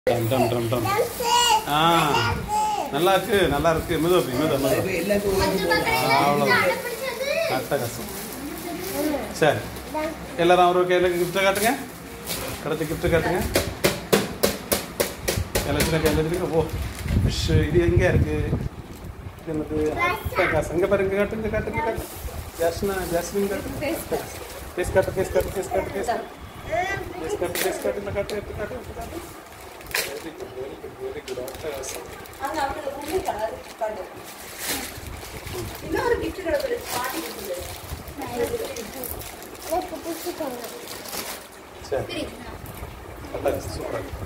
டம் டம் டம் டம். நல்லா இருக்கு, நல்லா இருக்கு. மெதுவா மெதுவா. அவ்வளோதான். அட்டகாசம். சரி, எல்லாரும் அவரு கையில் கிஃப்ட்டை காட்டுங்க. கடைசி கிஃப்ட்டு காட்டுங்க. எல்லாத்தையும் ஓ ஃபிஷ் இது எங்கே இருக்கு? என்னது அட்டகாசம். இங்கே பாருங்க, காட்டுங்க காட்டுங்க காட்டு. ஜாஸ்மின் காட்டு. ஃபேஸ் காட்டு ஃபேஸ் காட்டு ஃபேஸ் காட்டு ஃபேஸ் காட்டு ஃபேஸ் காட்டு ஃபேஸ் காட்டு இல்லை காட்டு எடுத்து காட்டு எடுத்து காட்டு. வெரி குட் அட்டகாசம். இன்னொரு கிஃப்ட் கிடக்குது பாட்டி சரி, அட்டகாசம் சூப்பராக.